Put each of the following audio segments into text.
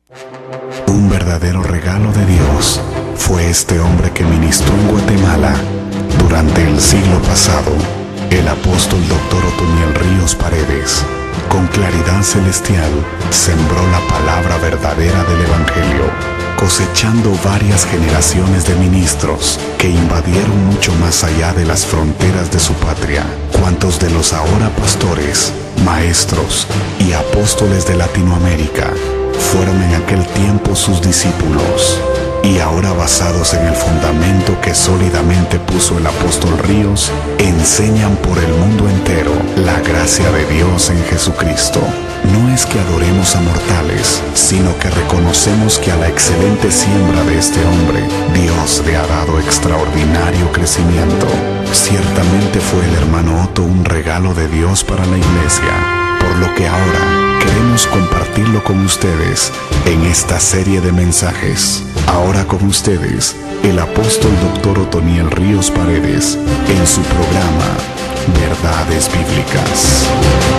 Un verdadero regalo de Dios fue este hombre que ministró en Guatemala durante el siglo pasado, el apóstol Dr. Otoniel Ríos Paredes. Con claridad celestial sembró la palabra verdadera del Evangelio, cosechando varias generaciones de ministros que invadieron mucho más allá de las fronteras de su patria. Cuantos de los ahora pastores, maestros y apóstoles de Latinoamérica fueron en aquel tiempo sus discípulos, y ahora, basados en el fundamento que sólidamente puso el apóstol Ríos, enseñan por el mundo entero la gracia de Dios en Jesucristo. No es que adoremos a mortales, sino que reconocemos que a la excelente siembra de este hombre, Dios le ha dado extraordinario crecimiento. Ciertamente fue el hermano Otto un regalo de Dios para la iglesia, por lo que ahora queremos compartirlo con ustedes en esta serie de mensajes. Ahora con ustedes, el apóstol Dr. Otoniel Ríos Paredes, en su programa Verdades Bíblicas.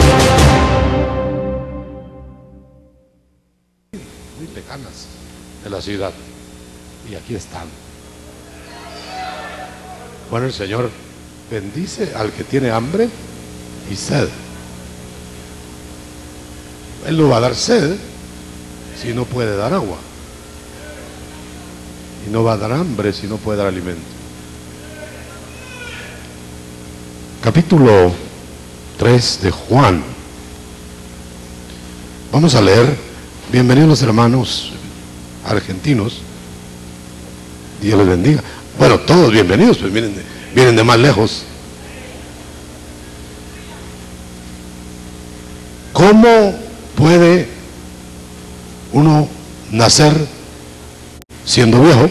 Muy lejanas de la ciudad, y aquí están. Bueno, el Señor bendice al que tiene hambre y sed. Él no va a dar sed si no puede dar agua, y no va a dar hambre si no puede dar alimento. Capítulo 3 de Juan. Vamos a leer. Bienvenidos los hermanos argentinos, Dios les bendiga. Bueno, todos bienvenidos, pues vienen de más lejos. ¿Cómo puede uno nacer siendo viejo?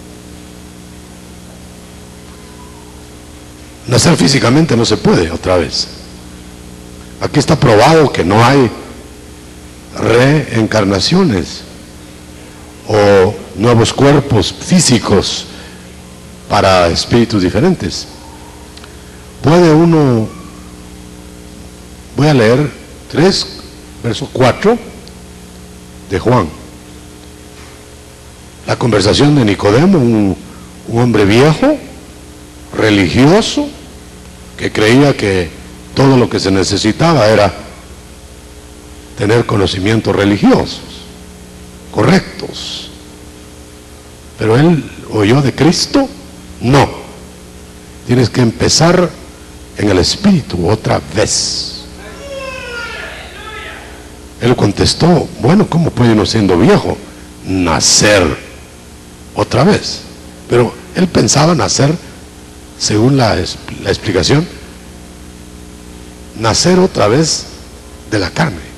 Nacer físicamente no se puede otra vez. Aquí está probado que no hay reencarnaciones o nuevos cuerpos físicos para espíritus diferentes. Puede uno, voy a leer 3, verso 4 de Juan. La conversación de Nicodemo, un hombre viejo, religioso, que creía que todo lo que se necesitaba era tener conocimientos religiosos correctos. Pero él oyó de Cristo. No, tienes que empezar en el Espíritu otra vez. Él contestó, bueno, ¿cómo puede uno siendo viejo nacer otra vez? Pero él pensaba nacer, según la explicación, nacer otra vez de la carne.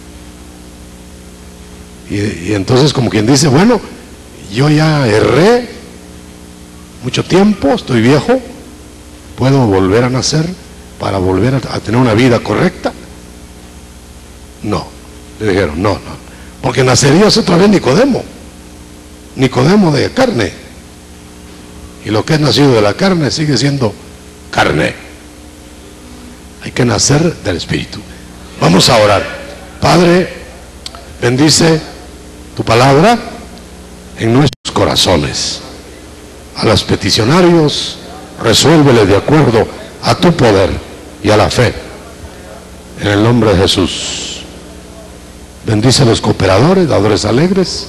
Y entonces, como quien dice, bueno, yo ya erré mucho tiempo, estoy viejo, ¿puedo volver a nacer para volver a tener una vida correcta? No, le dijeron, no, porque nacerías otra vez Nicodemo de carne, y lo que es nacido de la carne sigue siendo carne. Hay que nacer del Espíritu. Vamos a orar. Padre, bendice tu palabra en nuestros corazones. A los peticionarios, resuélvele de acuerdo a tu poder y a la fe. En el nombre de Jesús. Bendice a los cooperadores, dadores alegres,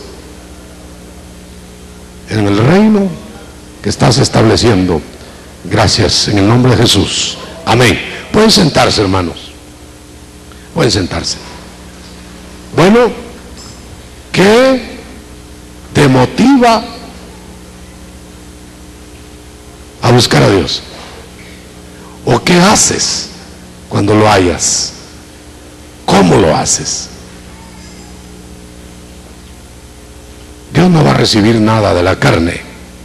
en el reino que estás estableciendo. Gracias, en el nombre de Jesús. Amén. Pueden sentarse, hermanos. Pueden sentarse. Bueno, ¿qué te motiva a buscar a Dios? ¿O qué haces cuando lo hayas? ¿Cómo lo haces? Dios no va a recibir nada de la carne.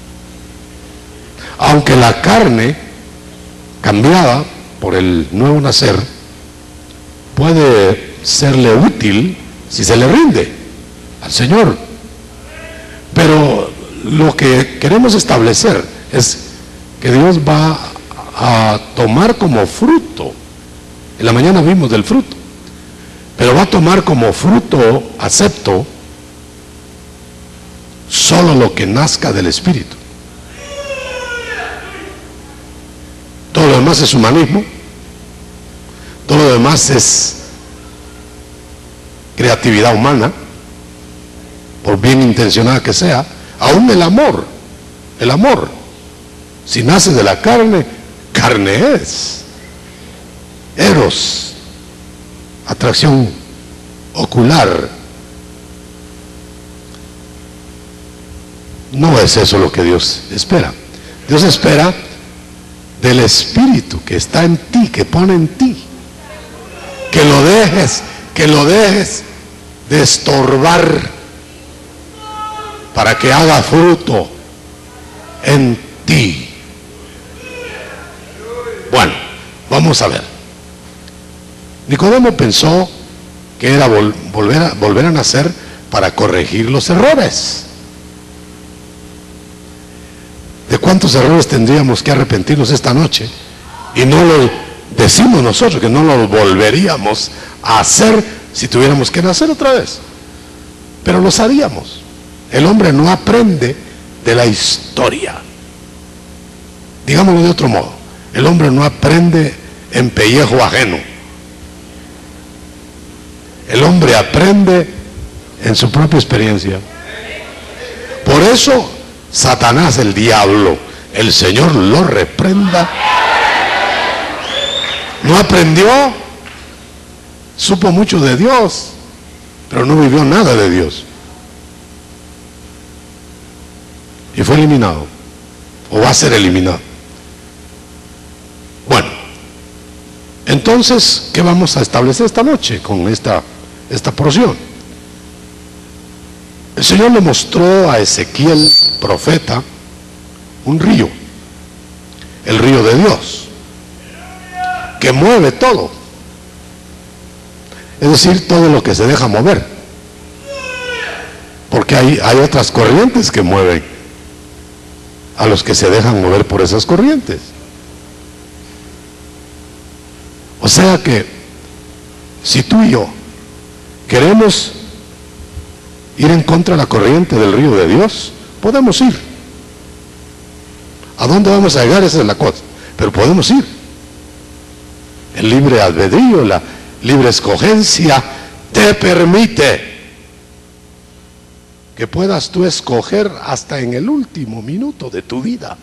Aunque la carne, cambiada por el nuevo nacer, puede serle útil si se le rinde al Señor. Pero lo que queremos establecer es que Dios va a tomar como fruto. En la mañana vimos del fruto, pero va a tomar como fruto acepto solo lo que nazca del Espíritu. Todo lo demás es humanismo, todo lo demás es creatividad humana, por bien intencionada que sea. Aún el amor, si nace de la carne, carne es. Eros, atracción ocular. No es eso lo que Dios espera. Dios espera del Espíritu que está en ti, que pone en ti, que lo dejes de estorbar para que haga fruto en ti. Bueno, vamos a ver. Nicodemo pensó que era volver a nacer para corregir los errores. ¿De cuántos errores tendríamos que arrepentirnos esta noche? Y no lo decimos nosotros, que no lo volveríamos a hacer si tuviéramos que nacer otra vez. Pero lo sabíamos. El hombre no aprende de la historia. Digámoslo de otro modo, el hombre no aprende en pellejo ajeno. El hombre aprende en su propia experiencia. Por eso Satanás, el diablo, el Señor lo reprenda, no aprendió, supo mucho de Dios, pero no vivió nada de Dios. Y fue eliminado, o va a ser eliminado. Bueno, entonces, ¿qué vamos a establecer esta noche con esta porción? El Señor le mostró a Ezequiel, profeta, un río, el río de Dios, que mueve todo, es decir, todo lo que se deja mover, porque hay otras corrientes que mueven a los que se dejan mover por esas corrientes. O sea que si tú y yo queremos ir en contra de la corriente del río de Dios, podemos ir. ¿A dónde vamos a llegar? Esa es la cosa. Pero podemos ir. El libre albedrío, la libre escogencia te permite que puedas tú escoger hasta en el último minuto de tu vida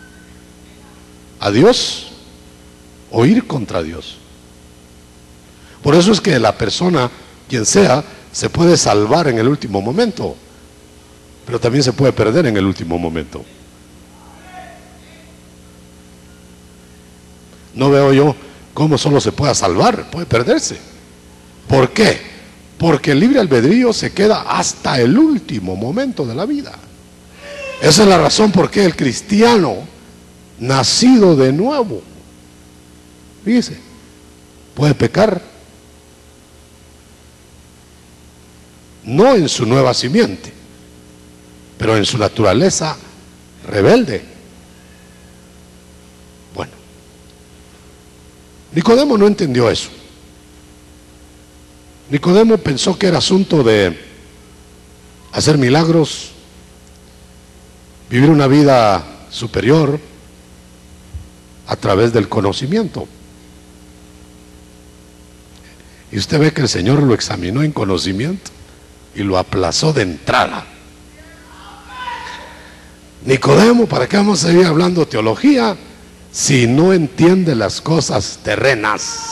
a Dios o ir contra Dios. Por eso es que la persona, quien sea, se puede salvar en el último momento, pero también se puede perder en el último momento. No veo yo cómo solo se pueda salvar, puede perderse. ¿Por qué? Porque el libre albedrío se queda hasta el último momento de la vida. Esa es la razón por qué el cristiano nacido de nuevo, fíjese, puede pecar, no en su nueva simiente, pero en su naturaleza rebelde. Bueno, Nicodemo no entendió eso. Nicodemo pensó que era asunto de hacer milagros, vivir una vida superior a través del conocimiento. Y usted ve que el Señor lo examinó en conocimiento y lo aplazó de entrada. Nicodemo, ¿para qué vamos a seguir hablando teología si no entiende las cosas terrenas?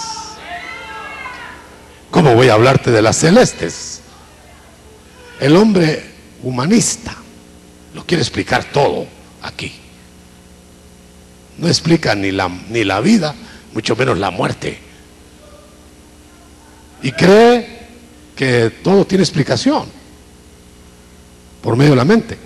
¿Cómo voy a hablarte de las celestes? El hombre humanista lo quiere explicar todo aquí. No explica ni la vida, mucho menos la muerte. Y cree que todo tiene explicación por medio de la mente.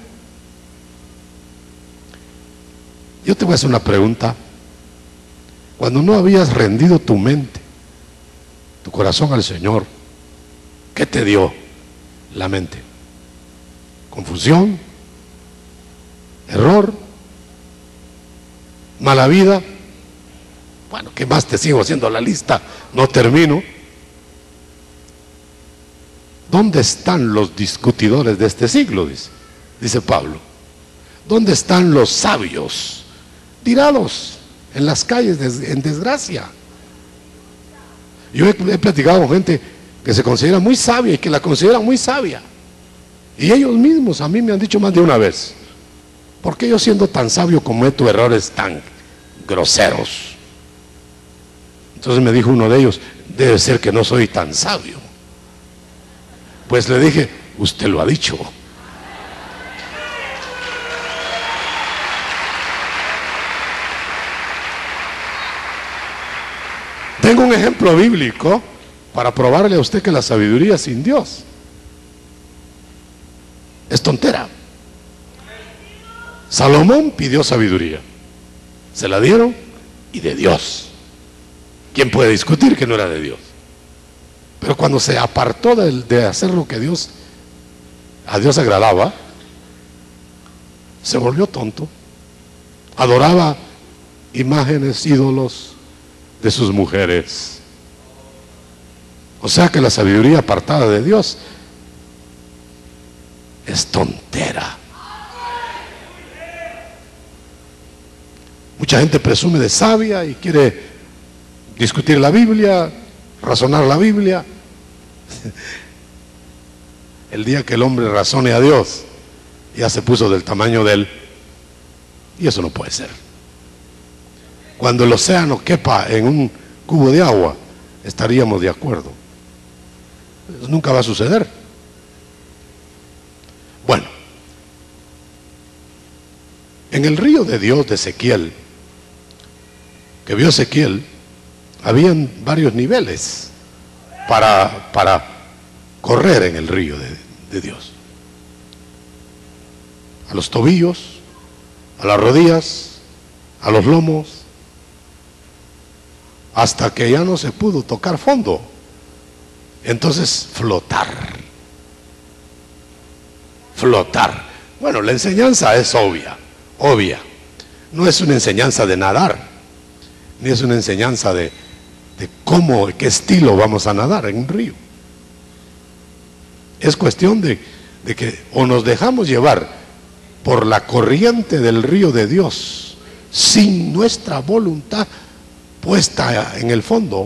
Yo te voy a hacer una pregunta. Cuando no habías rendido tu mente, tu corazón al Señor, ¿qué te dio la mente? ¿Confusión? ¿Error? ¿Mala vida? Bueno, ¿qué más te sigo haciendo la lista? No termino. ¿Dónde están los discutidores de este siglo? Dice. dice Pablo. ¿Dónde están los sabios? Tirados en las calles en desgracia. Yo he platicado con gente que se considera muy sabia y que la considera muy sabia. Y ellos mismos a mí me han dicho más de una vez: ¿por qué yo, siendo tan sabio, cometo errores tan groseros? Entonces me dijo uno de ellos: debe ser que no soy tan sabio. Pues le dije: usted lo ha dicho. Tengo un ejemplo bíblico para probarle a usted que la sabiduría sin Dios es tontera. Salomón pidió sabiduría, se la dieron, y de Dios. ¿Quién puede discutir que no era de Dios? Pero cuando se apartó de hacer lo que a Dios agradaba, se volvió tonto. Adoraba imágenes, ídolos de sus mujeres. O sea que la sabiduría apartada de Dios es tontera. Mucha gente presume de sabia y quiere discutir la Biblia, razonar la Biblia. El día que el hombre razone a Dios, ya se puso del tamaño de él, y eso no puede ser. Cuando el océano quepa en un cubo de agua, estaríamos de acuerdo. Eso nunca va a suceder. Bueno, en el río de Dios de Ezequiel, que vio Ezequiel, habían varios niveles para correr en el río de Dios. A los tobillos, a las rodillas, a los lomos, hasta que ya no se pudo tocar fondo. Entonces, flotar. Bueno, la enseñanza es obvia. No es una enseñanza de nadar, ni es una enseñanza de cómo, qué estilo vamos a nadar en un río. Es cuestión de que o nos dejamos llevar por la corriente del río de Dios, sin nuestra voluntad puesta en el fondo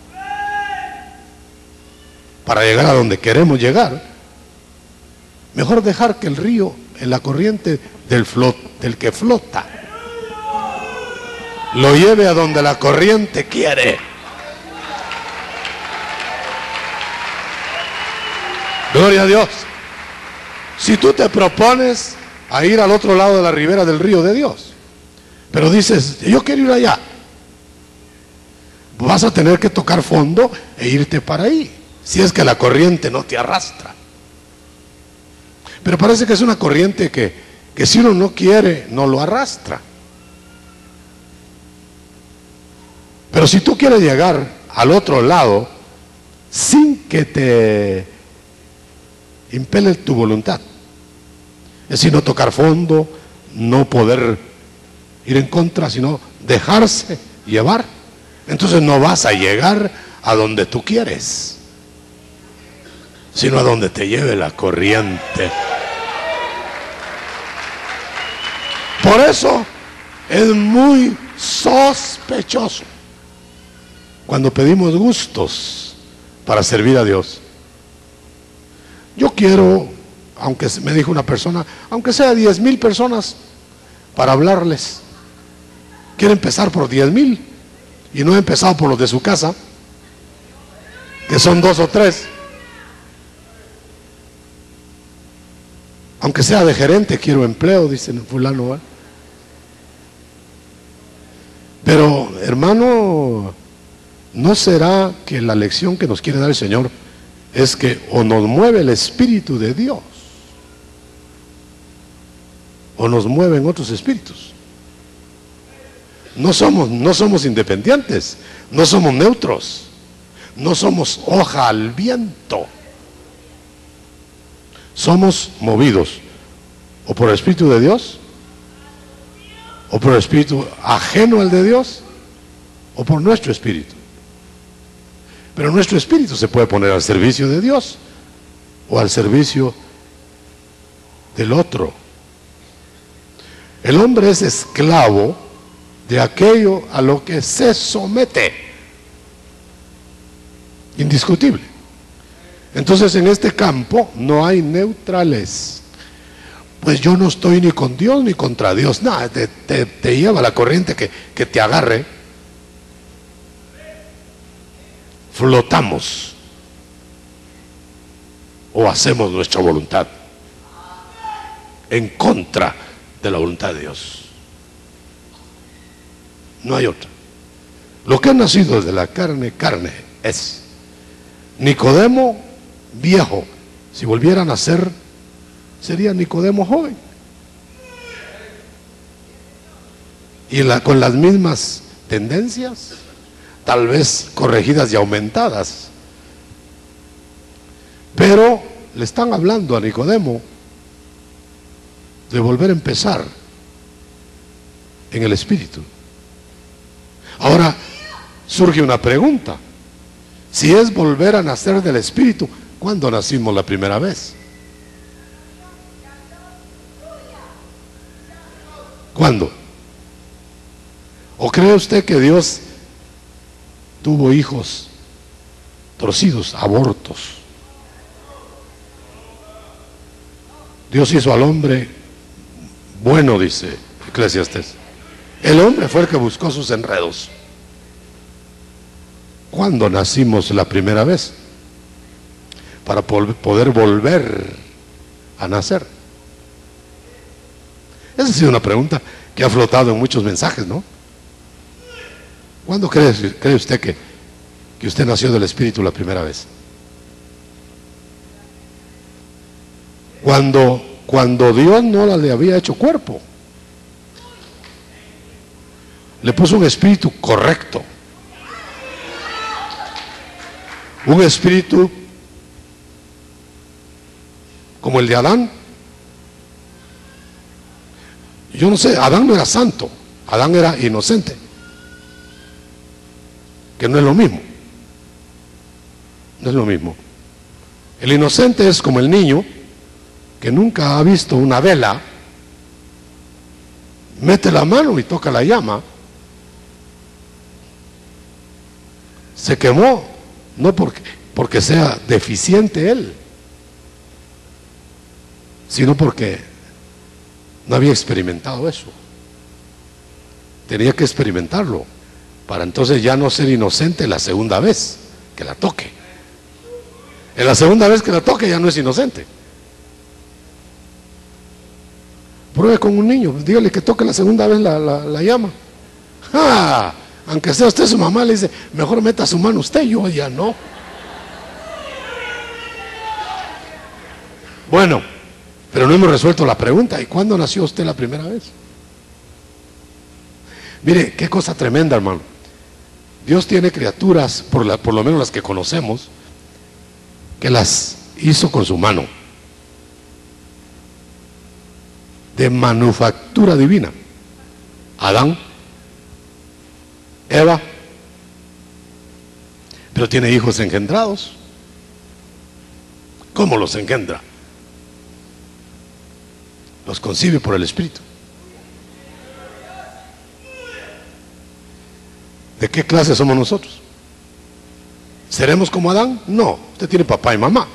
para llegar a donde queremos llegar. Mejor dejar que el río, en la corriente del que flota, lo lleve a donde la corriente quiere. Gloria a Dios. Si tú te propones a ir al otro lado de la ribera del río de Dios, pero dices: yo quiero ir allá, vas a tener que tocar fondo e irte para ahí, si es que la corriente no te arrastra. Pero parece que es una corriente que si uno no quiere, no lo arrastra. Pero si tú quieres llegar al otro lado sin que te impele tu voluntad, es decir, no tocar fondo, no poder ir en contra, sino dejarse llevar, entonces no vas a llegar a donde tú quieres, sino a donde te lleve la corriente. Por eso es muy sospechoso cuando pedimos gustos para servir a Dios. Yo quiero, aunque me dijo una persona, aunque sea 10,000 personas para hablarles. Quiere empezar por 10,000 y no he empezado por los de su casa, que son 2 o 3. Aunque sea de gerente, quiero empleo, dice fulano, ¿eh? Pero, hermano, ¿no será que la lección que nos quiere dar el Señor es que o nos mueve el Espíritu de Dios o nos mueven otros espíritus? No somos independientes, no somos neutros, no somos hoja al viento. Somos movidos o por el Espíritu de Dios, o por el espíritu ajeno al de Dios, o por nuestro espíritu. Pero nuestro espíritu se puede poner al servicio de Dios o al servicio del otro El hombre es esclavo de aquello a lo que se somete. Indiscutible. Entonces en este campo no hay neutrales. Pues yo no estoy ni con Dios ni contra Dios. Nada, te lleva la corriente que te agarre. Flotamos. O hacemos nuestra voluntad en contra de la voluntad de Dios. No hay otra. Lo que ha nacido de la carne, carne es. Nicodemo viejo, si volviera a nacer, sería Nicodemo joven. Y con las mismas tendencias, tal vez corregidas y aumentadas. Pero le están hablando a Nicodemo de volver a empezar en el Espíritu. Ahora surge una pregunta. Si es volver a nacer del Espíritu, ¿cuándo nacimos la primera vez? ¿Cuándo? ¿O cree usted que Dios tuvo hijos torcidos, abortos? Dios hizo al hombre bueno, dice Eclesiastés. El hombre fue el que buscó sus enredos. ¿Cuándo nacimos la primera vez? Para poder volver a nacer. Esa ha sido una pregunta que ha flotado en muchos mensajes, ¿no? ¿Cuándo cree usted que usted nació del Espíritu la primera vez? Cuando Dios no le había hecho cuerpo, le puso un espíritu correcto, un espíritu como el de Adán. Yo no sé, Adán no era santo, Adán era inocente, que no es lo mismo. No es lo mismo. El inocente es como el niño que nunca ha visto una vela, mete la mano y toca la llama, se quemó, no porque sea deficiente él, sino porque no había experimentado eso. Tenía que experimentarlo para entonces ya no ser inocente la segunda vez que la toque. En la segunda vez que la toque ya no es inocente. Pruebe con un niño, dígale que toque la segunda vez la llama. ¡Ah! Aunque sea usted su mamá, le dice, mejor meta su mano usted, yo ya no. Bueno, pero no hemos resuelto la pregunta. ¿Y cuándo nació usted la primera vez? Mire, qué cosa tremenda, hermano. Dios tiene criaturas, por lo menos las que conocemos, que las hizo con su mano, de manufactura divina. Adán, Eva, pero tiene hijos engendrados. ¿Cómo los engendra? Los concibe por el Espíritu. ¿De qué clase somos nosotros? ¿Seremos como Adán? No, usted tiene papá y mamá.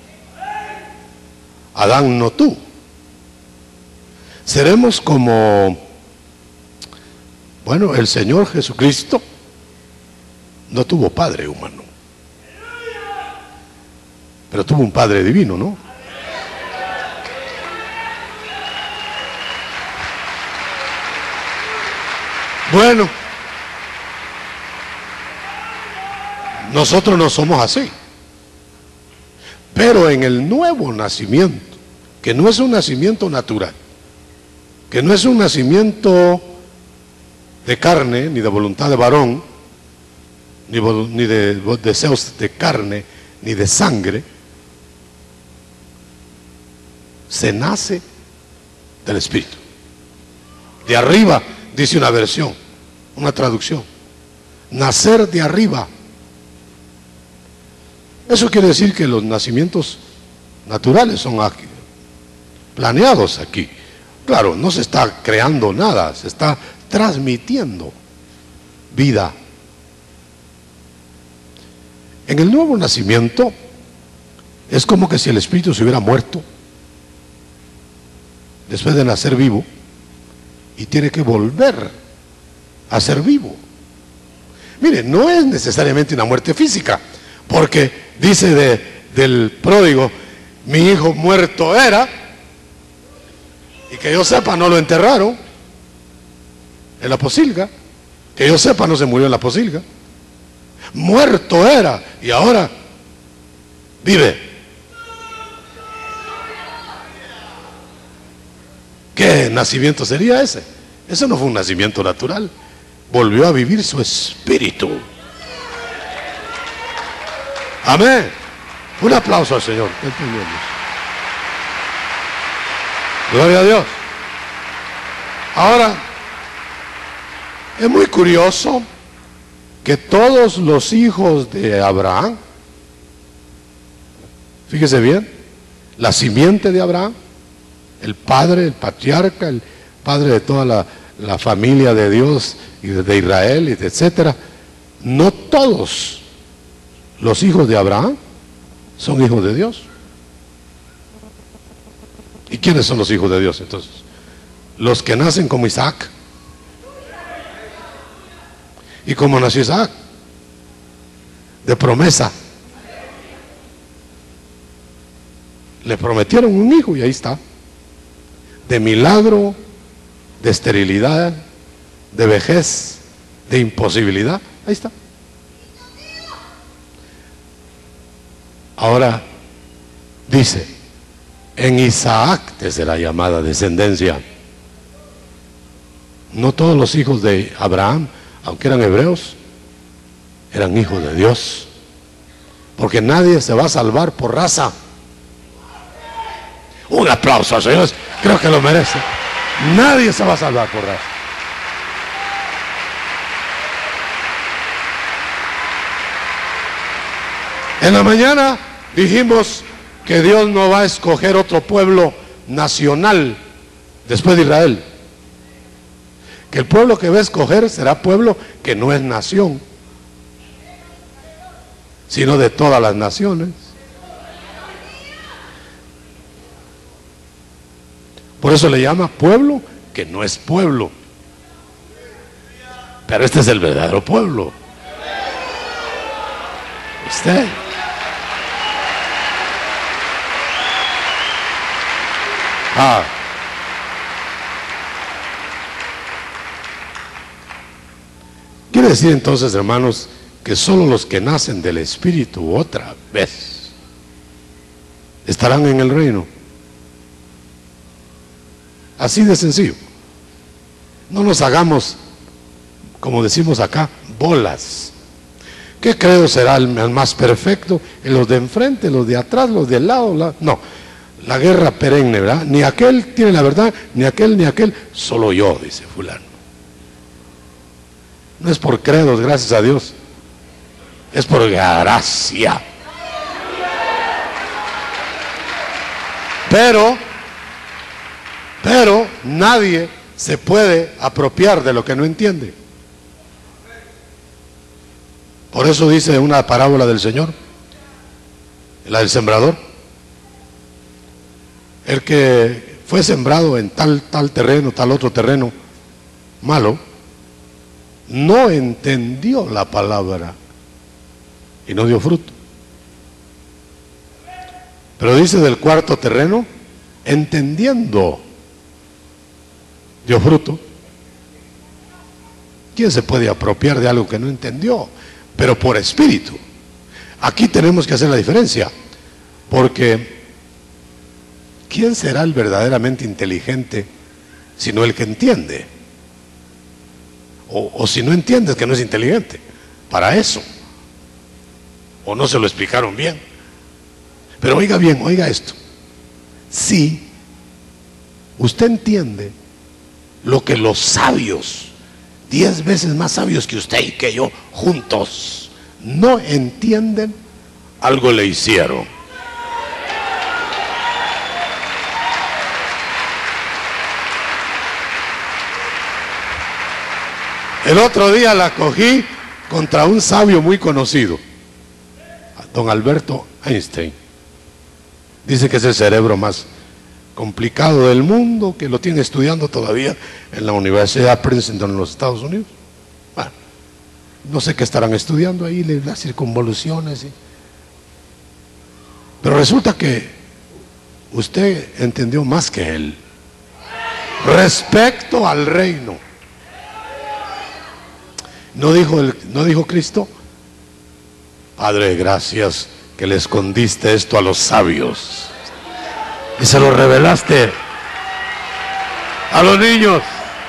Adán no tuvo. Seremos como, bueno, el Señor Jesucristo no tuvo padre humano, pero tuvo un padre divino, ¿no? Bueno, nosotros no somos así, pero en el nuevo nacimiento, que no es un nacimiento natural, que no es un nacimiento de carne, ni de voluntad de varón, ni de deseos de carne, ni de sangre, se nace del Espíritu. De arriba, dice una versión, una traducción, nacer de arriba. Eso quiere decir que los nacimientos naturales son aquí, planeados aquí. Claro, no se está creando nada, se está transmitiendo vida. En el nuevo nacimiento es como que si el espíritu se hubiera muerto después de nacer vivo y tiene que volver a ser vivo. Mire, no es necesariamente una muerte física, porque dice del pródigo: mi hijo muerto era, y que yo sepa no lo enterraron en la pocilga, que yo sepa no se murió en la pocilga. Muerto era y ahora vive. ¿Qué nacimiento sería ese? Eso no fue un nacimiento natural. Volvió a vivir su espíritu. Amén. Un aplauso al Señor. Gloria a Dios. Ahora, es muy curioso que todos los hijos de Abraham, fíjese bien, la simiente de Abraham, el padre, el patriarca, el padre de toda la familia de Dios y de Israel, etcétera, no todos los hijos de Abraham son hijos de Dios. ¿Y quiénes son los hijos de Dios entonces? Los que nacen como Isaac. ¿Y cómo nació Isaac? De promesa. Le prometieron un hijo y ahí está. De milagro, de esterilidad, de vejez, de imposibilidad, ahí está. Ahora dice: en Isaac te será llamada descendencia. No todos los hijos de Abraham, aunque eran hebreos, eran hijos de Dios, porque nadie se va a salvar por raza. Un aplauso al Señor, creo que lo merece. Nadie se va a salvar por raza. En la mañana dijimos que Dios no va a escoger otro pueblo nacional después de Israel, que el pueblo que va a escoger será pueblo que no es nación, sino de todas las naciones. Por eso le llama pueblo que no es pueblo, pero este es el verdadero pueblo. Usted. Quiere decir entonces, hermanos, que solo los que nacen del Espíritu otra vez estarán en el reino. Así de sencillo. No nos hagamos, como decimos acá, bolas. ¿Qué credo será el más perfecto? ¿En los de enfrente, los de atrás, los de al lado? No, la guerra perenne, ¿verdad? Ni aquel tiene la verdad, ni aquel, solo yo, dice fulano. No es por credos, gracias a Dios, es por gracia. Pero nadie se puede apropiar de lo que no entiende. Por eso dice una parábola del Señor, la del sembrador: el que fue sembrado en tal terreno, tal otro terreno malo, no entendió la palabra y no dio fruto. Pero dice del cuarto terreno, entendiendo, dio fruto. ¿Quién se puede apropiar de algo que no entendió? Pero por espíritu. Aquí tenemos que hacer la diferencia, porque ¿quién será el verdaderamente inteligente sino el que entiende? O si no entiendes, que no es inteligente para eso, o no se lo explicaron bien. Pero oiga bien, oiga esto: si usted entiende lo que los sabios, 10 veces más sabios que usted y que yo juntos, no entienden, algo le hicieron. El otro día la cogí contra un sabio muy conocido, don Alberto Einstein. Dice que es el cerebro más complicado del mundo, que lo tiene estudiando todavía en la Universidad Princeton en los Estados Unidos. Bueno, no sé qué estarán estudiando ahí, las circunvoluciones. Pero resulta que usted entendió más que él respecto al reino. ¿No dijo Cristo? Padre, gracias que le escondiste esto a los sabios y se lo revelaste a los niños.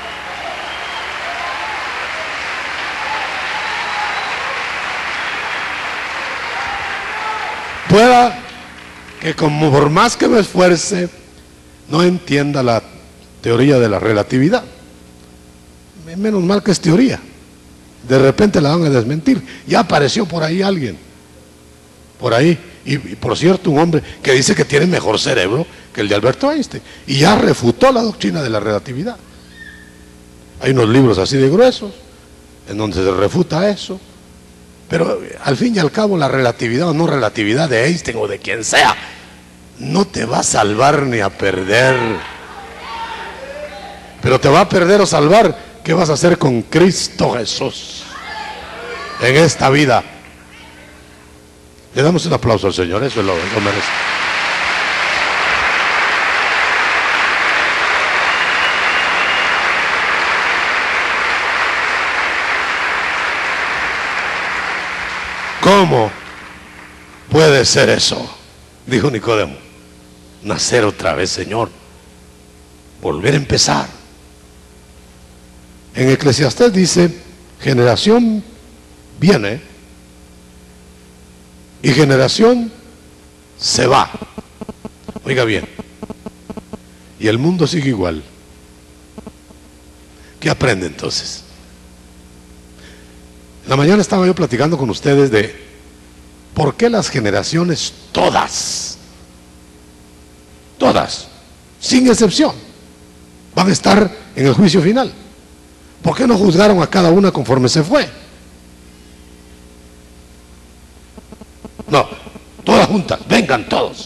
Pueda que como por más que me esfuerce no entienda la teoría de la relatividad. Menos mal que es teoría. De repente la van a desmentir. Ya apareció por ahí alguien. Por ahí. Y por cierto, un hombre que dice que tiene mejor cerebro que el de Alberto Einstein. Y ya refutó la doctrina de la relatividad. Hay unos libros así de gruesos en donde se refuta eso. Pero al fin y al cabo la relatividad o no relatividad de Einstein o de quien sea no te va a salvar ni a perder. Pero te va a perder o salvar. ¿Qué vas a hacer con Cristo Jesús en esta vida? Le damos un aplauso al Señor, eso lo merece. ¿Cómo puede ser eso? Dijo Nicodemo. Nacer otra vez, Señor. Volver a empezar. En Eclesiastés dice, generación viene y generación se va. Oiga bien, y el mundo sigue igual. ¿Qué aprende entonces? En la mañana estaba yo platicando con ustedes de por qué las generaciones todas, sin excepción, van a estar en el juicio final. ¿Por qué no juzgaron a cada una conforme se fue? No, todas juntas, vengan todos.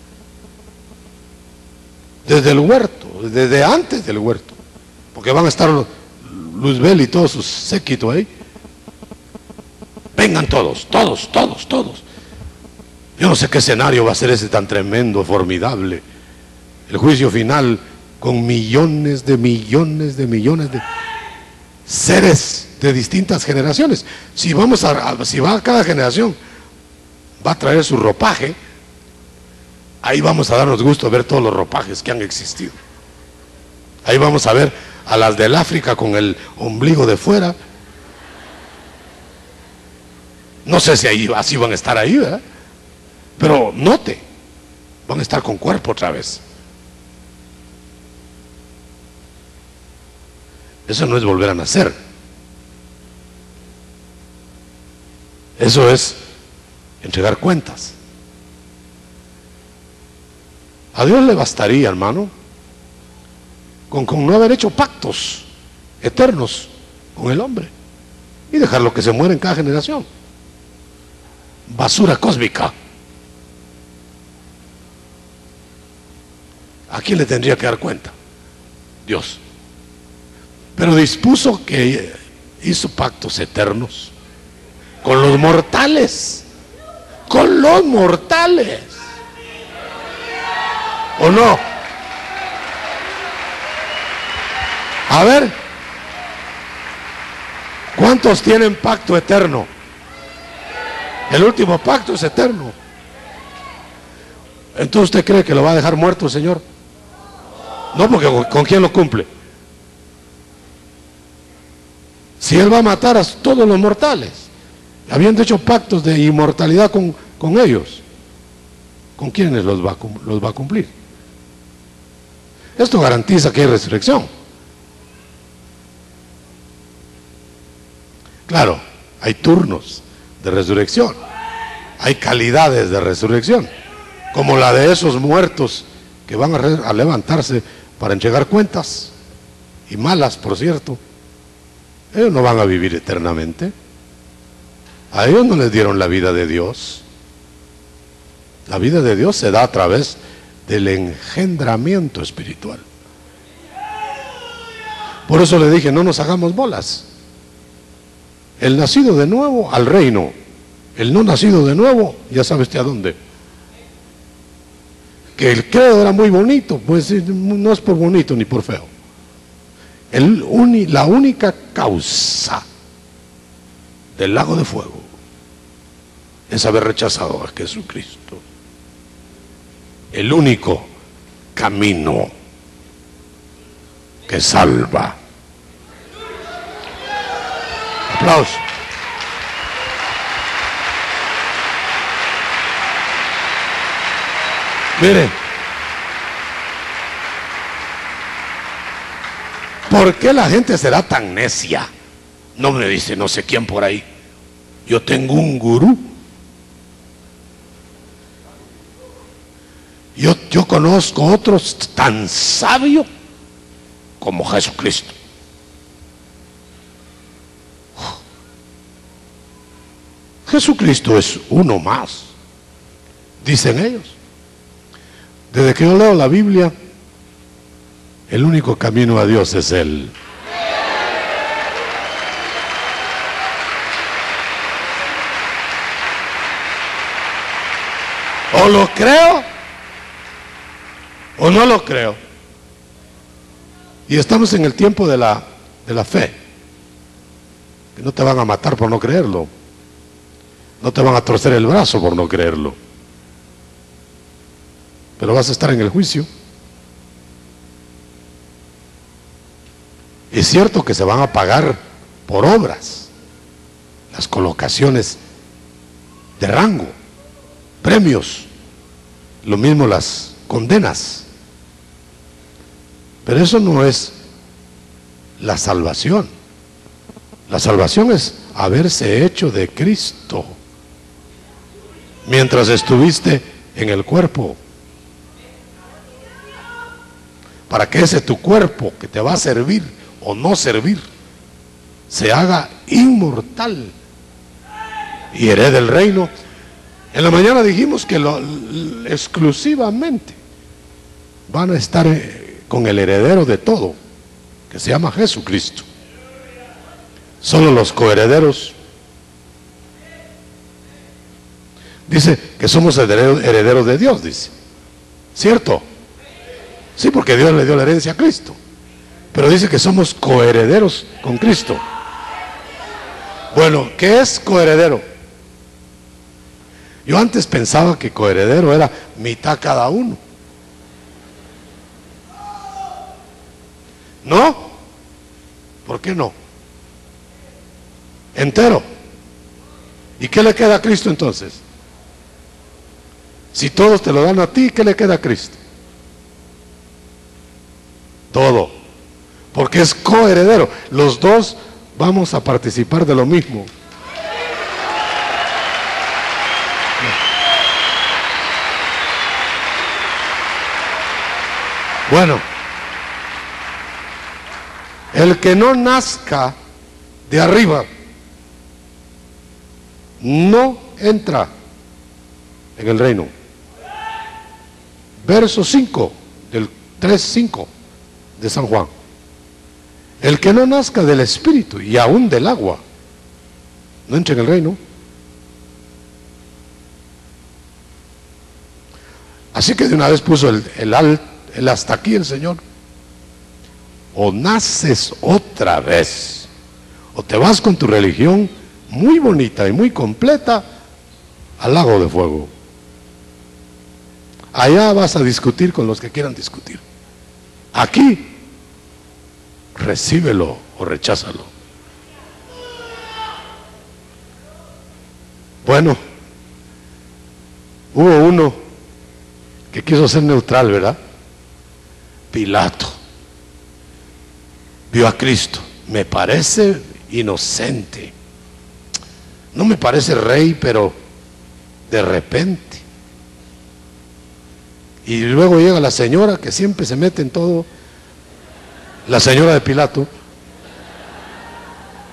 Desde el huerto, desde antes del huerto. Porque van a estar Luzbel y todos sus séquitos ahí. Vengan todos. Yo no sé qué escenario va a ser ese tan tremendo, formidable. El juicio final con millones de seres de distintas generaciones. Si va cada generación, va a traer su ropaje. Ahí vamos a darnos gusto de ver todos los ropajes que han existido. Ahí vamos a ver a las del África con el ombligo de fuera. No sé si así van a estar ahí, ¿verdad? Pero note, van a estar con cuerpo otra vez. Eso no es volver a nacer. Eso es entregar cuentas. A Dios le bastaría, hermano, con no haber hecho pactos eternos con el hombre y dejarlo que se muera en cada generación. Basura cósmica. ¿A quién le tendría que dar cuenta? Dios. Pero dispuso que hizo pactos eternos con los mortales. Con los mortales. ¿O no? A ver, ¿cuántos tienen pacto eterno? El último pacto es eterno. Entonces, ¿usted cree que lo va a dejar muerto el Señor? No, porque ¿con quién lo cumple? Si Él va a matar a todos los mortales, habiendo hecho pactos de inmortalidad con ellos, ¿con quiénes los va a cumplir? Esto garantiza que hay resurrección. Claro, hay turnos de resurrección, hay calidades de resurrección, como la de esos muertos que van a levantarse para entregar cuentas, y malas, por cierto. Ellos no van a vivir eternamente. A ellos no les dieron la vida de Dios. La vida de Dios se da a través del engendramiento espiritual. Por eso le dije, no nos hagamos bolas. El nacido de nuevo al reino. El no nacido de nuevo, ya sabe usted a dónde. Que el credo era muy bonito, pues no es por bonito ni por feo. La única causa del lago de fuego es haber rechazado a Jesucristo. El único camino que salva. Aplausos. Miren, ¿por qué la gente será tan necia? No me dice no sé quién por ahí. Yo tengo un gurú. Yo conozco otros tan sabios como Jesucristo. Jesucristo es uno más, dicen ellos. Desde que yo leo la Biblia, el único camino a Dios es Él. O lo creo o no lo creo. Y estamos en el tiempo de la fe. Que no te van a matar por no creerlo. No te van a torcer el brazo por no creerlo. Pero vas a estar en el juicio. Es cierto que se van a pagar por obras las colocaciones de rango, premios, lo mismo las condenas. Pero eso no es la salvación. La salvación es haberse hecho de Cristo mientras estuviste en el cuerpo, para que ese tu cuerpo que te va a servir o no servir se haga inmortal y herede el reino. En la mañana dijimos que exclusivamente van a estar con el heredero de todo, que se llama Jesucristo. Solo los coherederos. Dice que somos herederos de Dios, dice. ¿Cierto? Sí, porque Dios le dio la herencia a Cristo. Pero dice que somos coherederos con Cristo. Bueno, ¿qué es coheredero? Yo antes pensaba que coheredero era mitad cada uno. ¿No? ¿Por qué no? Entero. ¿Y qué le queda a Cristo entonces? Si todos te lo dan a ti, ¿qué le queda a Cristo? Todo. Porque es coheredero. Los dos vamos a participar de lo mismo. Bueno, el que no nazca de arriba no entra en el reino. Verso 5 del 3:5 de San Juan. El que no nazca del Espíritu y aún del agua no entra en el reino. Así que de una vez puso el hasta aquí el Señor. O naces otra vez, o te vas con tu religión muy bonita y muy completa al lago de fuego. Allá vas a discutir con los que quieran discutir. Aquí, recíbelo o recházalo. Bueno, hubo uno que quiso ser neutral, ¿verdad? Pilato vio a Cristo, me parece inocente, no me parece rey, pero de repente. Y luego llega la señora que siempre se mete en todo, la señora de Pilato,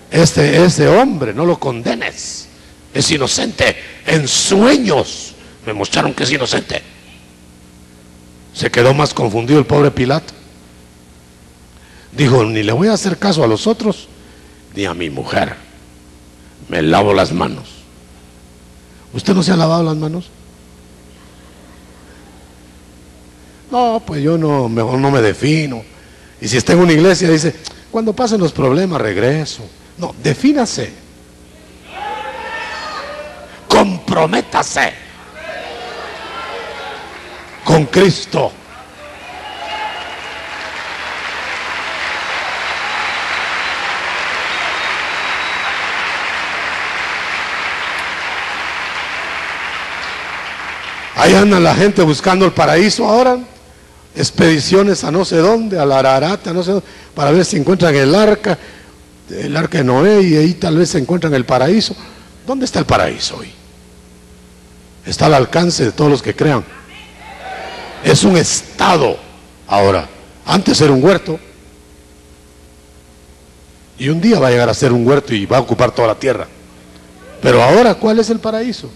Este hombre no lo condenes, es inocente. En sueños me mostraron que es inocente. Se quedó más confundido el pobre Pilato. Dijo, ni le voy a hacer caso a los otros ni a mi mujer. Me lavo las manos. ¿Usted no se ha lavado las manos? No, pues yo no, mejor no me defino. Y si está en una iglesia dice, cuando pasen los problemas regreso. No, defínase. Comprométase con Cristo. Ahí anda la gente buscando el paraíso ahora, expediciones a no sé dónde, a la Ararat, a no sé dónde, para ver si encuentran el arca de Noé, y ahí tal vez se encuentran el paraíso. ¿Dónde está el paraíso hoy? Está al alcance de todos los que crean. Es un estado ahora. Antes era un huerto, y un día va a llegar a ser un huerto y va a ocupar toda la tierra. Pero ahora, ¿cuál es el paraíso?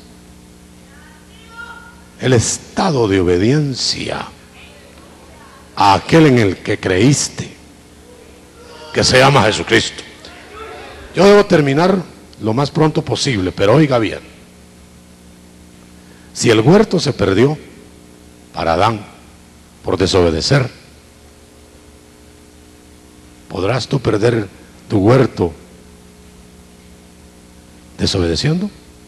El estado de obediencia a aquel en el que creíste, que se llama Jesucristo. Yo debo terminar lo más pronto posible, pero oiga bien. Si el huerto se perdió para Adán por desobedecer, ¿podrás tú perder tu huerto desobedeciendo?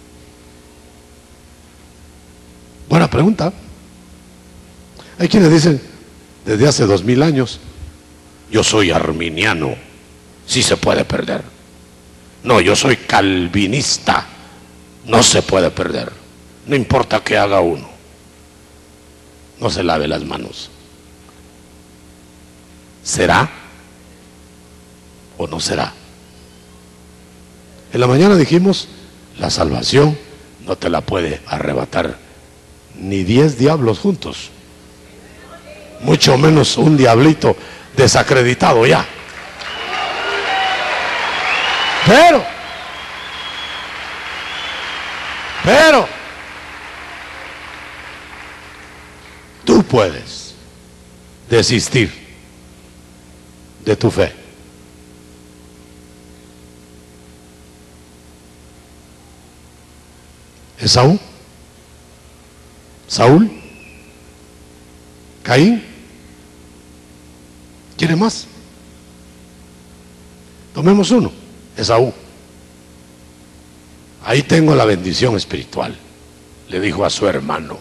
Buena pregunta. Hay quienes dicen, desde hace 2000 años, yo soy arminiano, sí se puede perder. No, yo soy calvinista, no se puede perder. No importa qué haga uno, no se lave las manos. ¿Será o no será? En la mañana dijimos, la salvación no te la puede arrebatar ni 10 diablos juntos, mucho menos un diablito desacreditado ya. Pero tú puedes desistir de tu fe. Esaú, Saúl, Caín, ¿quiere más? Tomemos uno, Esaú. Ahí tengo la bendición espiritual, le dijo a su hermano.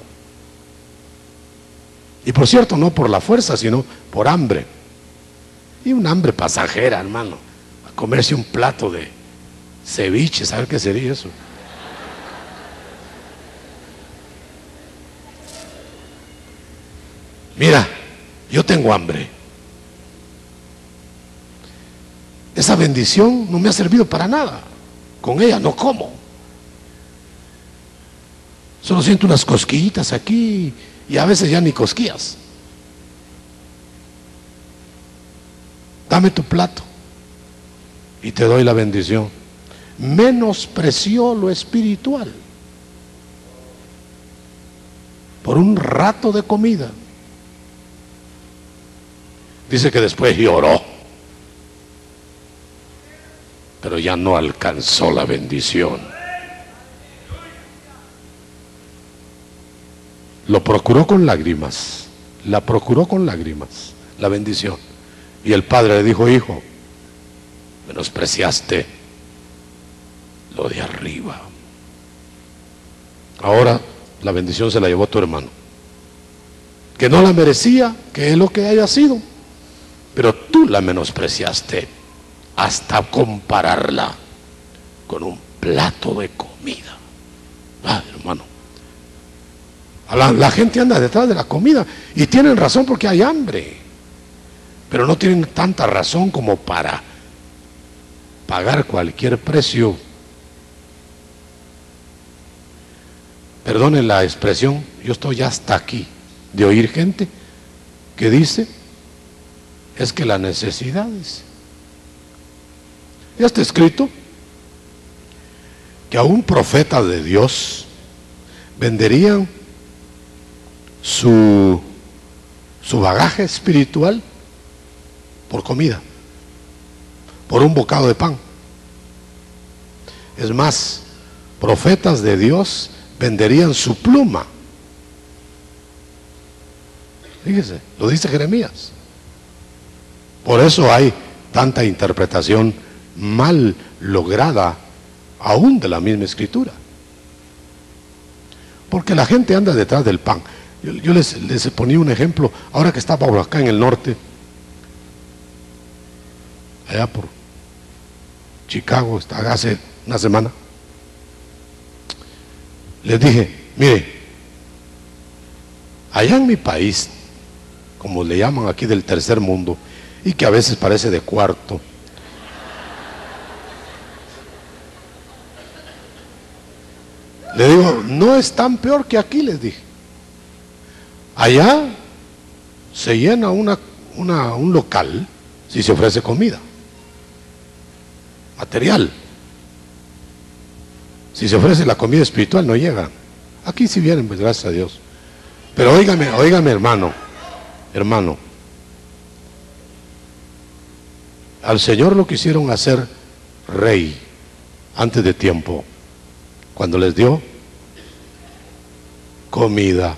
Y por cierto, no por la fuerza, sino por hambre. Y un hambre pasajera, hermano. A comerse un plato de ceviche, ¿sabe qué sería eso? Mira, yo tengo hambre. Esa bendición no me ha servido para nada. Con ella no como. Solo siento unas cosquillitas aquí y a veces ya ni cosquillas. Dame tu plato y te doy la bendición. Menospreció lo espiritual por un rato de comida. Dice que después lloró, pero ya no alcanzó la bendición. Lo procuró con lágrimas, la procuró con lágrimas, la bendición. Y el padre le dijo, hijo, menospreciaste lo de arriba. Ahora la bendición se la llevó tu hermano, que no la merecía, que es lo que haya sido, pero tú la menospreciaste hasta compararla con un plato de comida. Ah, hermano, la gente anda detrás de la comida y tienen razón porque hay hambre, pero no tienen tanta razón como para pagar cualquier precio. Perdonen la expresión, yo estoy hasta aquí de oír gente que dice, es que la necesidad es. Ya está escrito que aún profetas de Dios venderían su bagaje espiritual por comida, por un bocado de pan. Es más, profetas de Dios venderían su pluma. Fíjese, lo dice Jeremías. Por eso hay tanta interpretación mal lograda aún de la misma escritura. Porque la gente anda detrás del pan. Yo les ponía un ejemplo, ahora que estaba por acá en el norte, allá por Chicago, hace una semana, les dije, mire, allá en mi país, como le llaman aquí del tercer mundo, y que a veces parece de cuarto, le digo, no es tan peor que aquí, les dije. Allá se llena un local si se ofrece comida, material. Si se ofrece la comida espiritual no llega. Aquí sí vienen, pues gracias a Dios. Pero óigame hermano, al Señor lo quisieron hacer rey antes de tiempo, cuando les dio comida.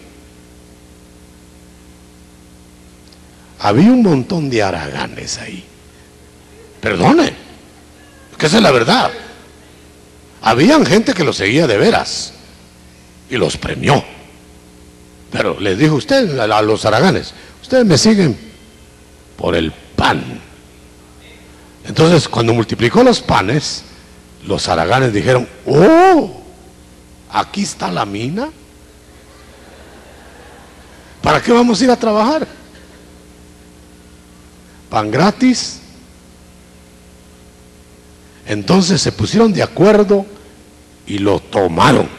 Había un montón de haraganes ahí. Perdone, que esa es la verdad. Habían gente que los seguía de veras y los premió. Pero les dijo usted a los haraganes, ustedes me siguen por el pan. Entonces, cuando multiplicó los panes, los haraganes dijeron, oh, aquí está la mina. ¿Para qué vamos a ir a trabajar? Pan gratis. Entonces se pusieron de acuerdo y lo tomaron.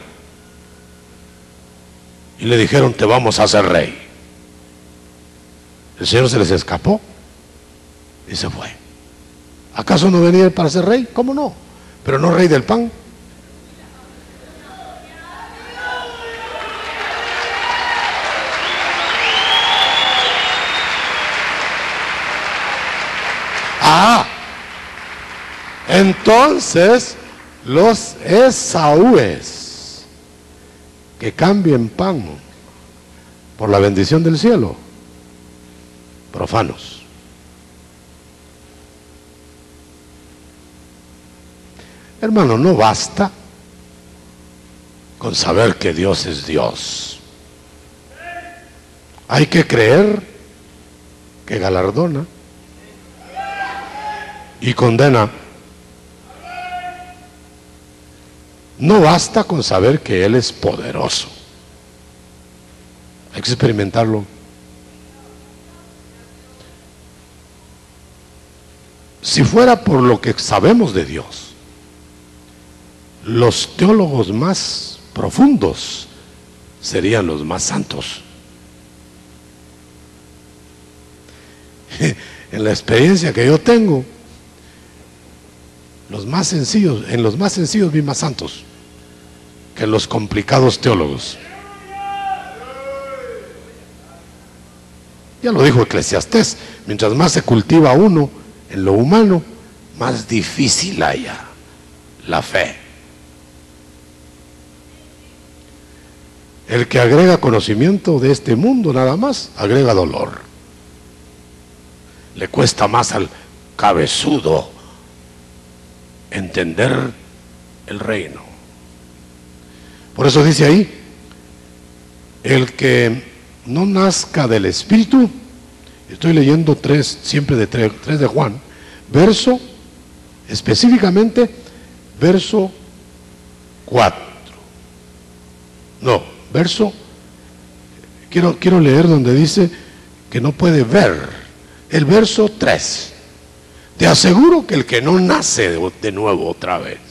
Y le dijeron, te vamos a hacer rey. El Señor se les escapó y se fue. ¿Acaso no venía para ser rey? ¿Cómo no? Pero no rey del pan. Entonces los Esaúes que cambien pan por la bendición del cielo, profanos. Hermano, no basta con saber que Dios es Dios. Hay que creer que galardona y condena. No basta con saber que Él es poderoso. Hay que experimentarlo. Si fuera por lo que sabemos de Dios, los teólogos más profundos serían los más santos. En la experiencia que yo tengo, en los más sencillos vi más santos que en los complicados teólogos. Ya lo dijo Eclesiastés, mientras más se cultiva uno en lo humano, más difícil haya la fe. El que agrega conocimiento de este mundo nada más, agrega dolor. Le cuesta más al cabezudo entender el reino. Por eso dice ahí, el que no nazca del Espíritu, estoy leyendo 3 de Juan, específicamente verso 4. No, quiero leer donde dice que no puede ver. El verso 3. Te aseguro que el que no nace de nuevo otra vez,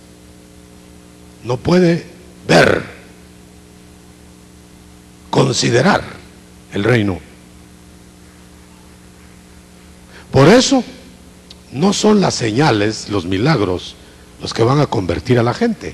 no puede ver, considerar el reino. Por eso no son las señales, los milagros, los que van a convertir a la gente.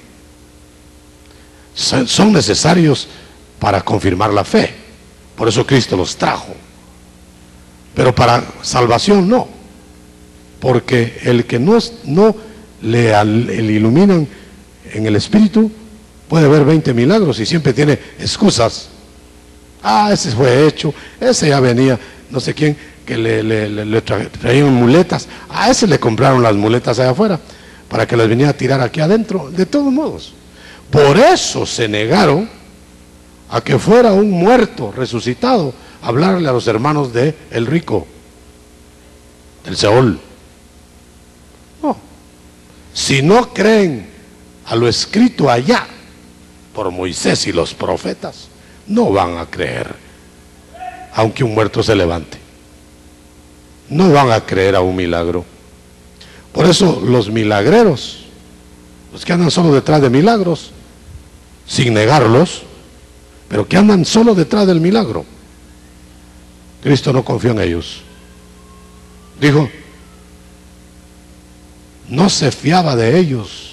Son necesarios para confirmar la fe. Por eso Cristo los trajo. Pero para salvación no. Porque el que no le iluminan en el Espíritu puede ver 20 milagros y siempre tiene excusas. Ah, ese fue hecho, ese ya venía, no sé quién, que le traían muletas. A ese le compraron las muletas allá afuera para que las viniera a tirar aquí adentro. De todos modos, por eso se negaron a que fuera un muerto resucitado a hablarle a los hermanos de el rico del Seol. No, si no creen a lo escrito allá por Moisés y los profetas, no van a creer aunque un muerto se levante. No van a creer a un milagro. Por eso los milagreros, los que andan solo detrás de milagros, sin negarlos, pero que andan solo detrás del milagro, Cristo no confió en ellos. Dijo, no se fiaba de ellos,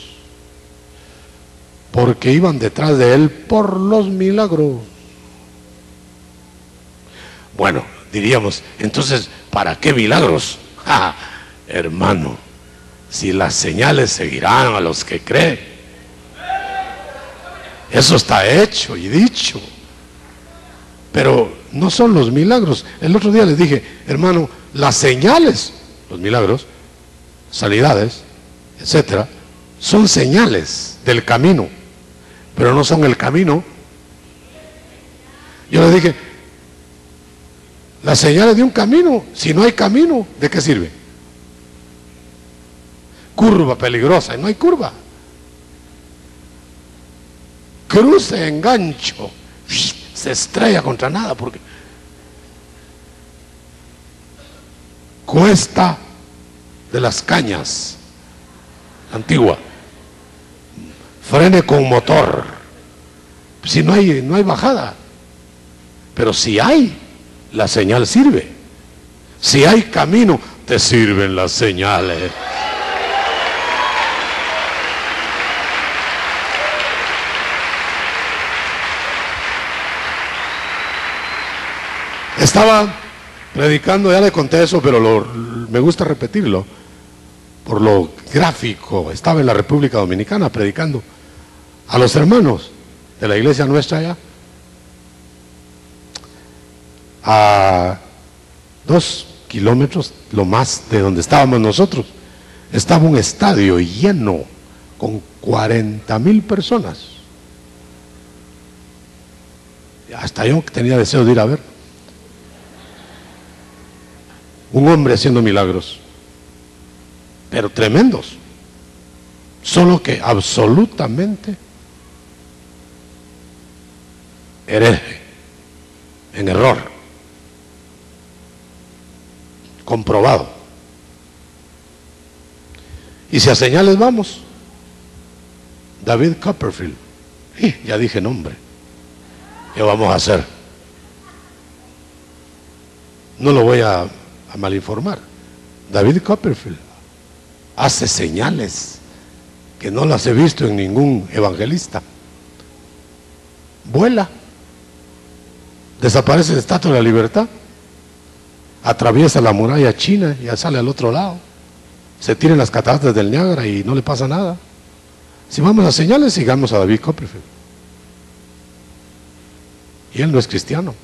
porque iban detrás de él por los milagros. Bueno, diríamos, entonces, ¿para qué milagros? ¡Ja! Hermano, si las señales seguirán a los que creen, eso está hecho y dicho. Pero no son los milagros. El otro día les dije, hermano, las señales, los milagros, sanidades, etcétera, son señales del camino, pero no son el camino. Yo les dije, las señales de un camino, si no hay camino, ¿de qué sirve? Curva peligrosa, y no hay curva. Cruce, engancho, se estrella contra nada, porque Cuesta de las Cañas, antigua, frene con motor. Si no hay bajada, pero si hay, la señal sirve. Si hay camino, te sirven las señales. Estaba predicando, ya le conté eso, pero me gusta repetirlo por lo gráfico. Estaba en la República Dominicana predicando a los hermanos de la iglesia nuestra allá, a 2 kilómetros lo más de donde estábamos nosotros. Estaba un estadio lleno con 40,000 personas. Hasta yo tenía deseo de ir a ver un hombre haciendo milagros, pero tremendos, solo que absolutamente hereje, en error, comprobado. Y si a señales vamos, David Copperfield, ya dije nombre, ¿qué vamos a hacer? No lo voy a malinformar. David Copperfield hace señales que no las he visto en ningún evangelista. Vuela, desaparece la Estatua de la Libertad, atraviesa la muralla china y ya sale al otro lado, se tira en las cataratas del Niágara y no le pasa nada. Si vamos a señales, sigamos a David Copperfield. Y él no es cristiano.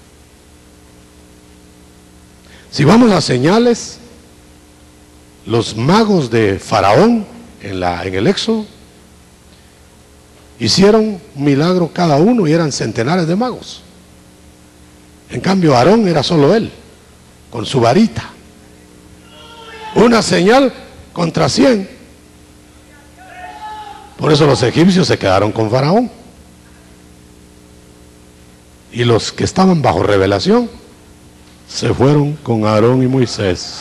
Si vamos a señales, los magos de Faraón en el Éxodo hicieron un milagro cada uno y eran centenares de magos. En cambio, Aarón era solo él, con su varita. Una señal contra 100. Por eso los egipcios se quedaron con Faraón. Y los que estaban bajo revelación se fueron con Aarón y Moisés.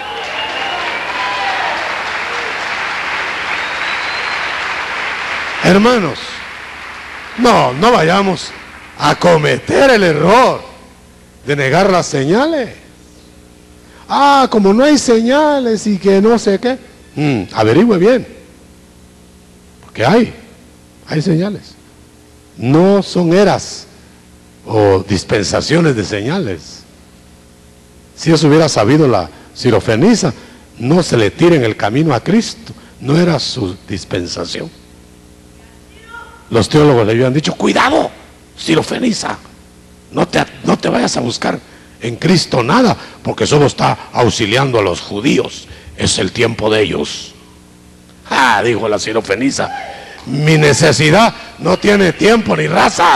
Hermanos, no vayamos a cometer el error de negar las señales. como no hay señales y que no sé qué, averigüe bien, porque hay señales. No son eras o dispensaciones de señales. Si eso hubiera sabido la Sirofenisa, no se le tire en el camino a Cristo, no era su dispensación. Los teólogos le habían dicho: cuidado, Sirofenisa, no te vayas a buscar en Cristo nada, porque solo está auxiliando a los judíos, es el tiempo de ellos. Dijo la Sirofenisa, mi necesidad no tiene tiempo ni raza.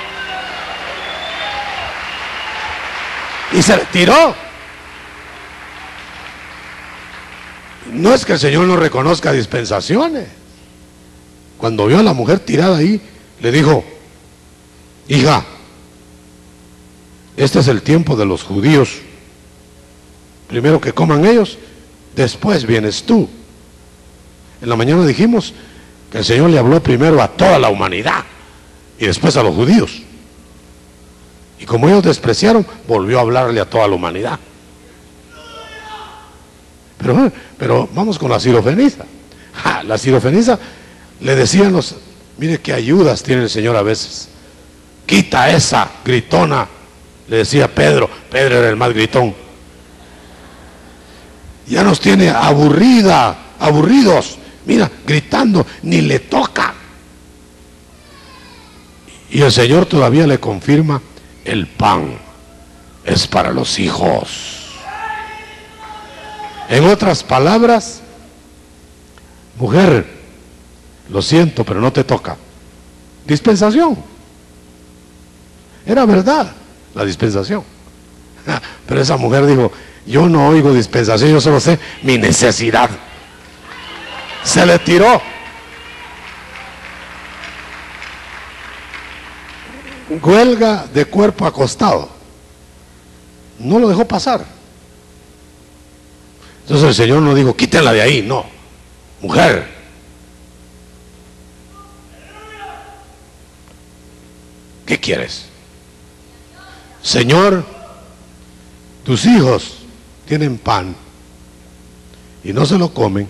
Y se tiró. No es que el Señor no reconozca dispensaciones. Cuando vio a la mujer tirada ahí, le dijo: hija, este es el tiempo de los judíos. Primero que coman ellos, después vienes tú. En la mañana dijimos que el Señor le habló primero a toda la humanidad y después a los judíos. Y como ellos despreciaron, volvió a hablarle a toda la humanidad. Pero vamos con la Sirofenisa. La Sirofenisa le decían mire qué ayudas tiene el Señor a veces. Quita esa gritona, le decía Pedro. Pedro era el más gritón. Ya nos tiene aburridos. Mira, gritando, ni le toca. Y el Señor todavía le confirma: el pan es para los hijos. En otras palabras, mujer, lo siento, pero no te toca. Dispensación. Era verdad la dispensación. Pero esa mujer dijo: yo no oigo dispensación, yo solo sé mi necesidad. Se le tiró. Huelga de cuerpo acostado. No lo dejó pasar. Entonces el Señor no dijo: quítenla de ahí. No, mujer, ¿qué quieres? Señor, tus hijos tienen pan y no se lo comen.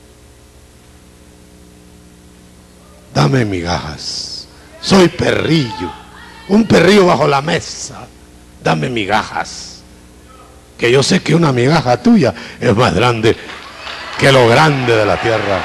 Dame migajas. Soy perrillo, un perrillo bajo la mesa. Dame migajas, que yo sé que una migaja tuya es más grande que lo grande de la tierra.